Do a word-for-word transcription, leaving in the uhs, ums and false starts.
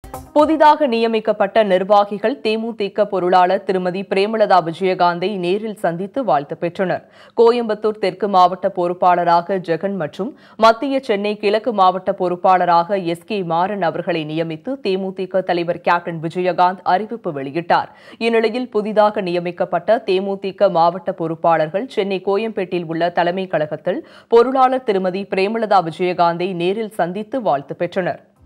புதிதாக நியமிக்கப்பட்ட நிர்வாகிகள் தேமுதிக பொருளாளர் திருமதி பிரேமலதா விஜயகாந்தை நேரில் சந்தித்து வாழ்த்து பெற்றனர். கோயம்புத்தூர் தெற்கு மாவட்ட பொறுப்பாளராக ஜெகன் மற்றும் மத்திய சென்னை கிழக்கு மாவட்ட பொறுப்பாளராக எஸ் கே மாறன் அவர்களை நியமித்து தேமுதிக தலைவர் கேப்டன் விஜயகாந்த் அறிவிப்பு வெளியிட்டார். இந்நிலையில் புதிதாக நியமிக்கப்பட்ட தேமுதிக மாவட்ட பொறுப்பாளர்கள் சென்னை கோயம்பேட்டில் உள்ள தலைமைக் கழகத்தில் பொருளாளர் திருமதி பிரேமலதா விஜயகாந்தை நேரில் சந்தித்து வாழ்த்து பெற்றனர்.